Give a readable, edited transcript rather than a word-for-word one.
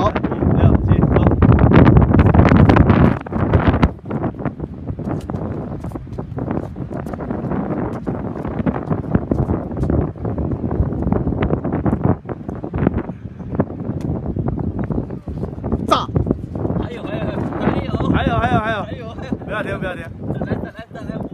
好，1、2、7，走。炸！还有，不要停，不要停。 来。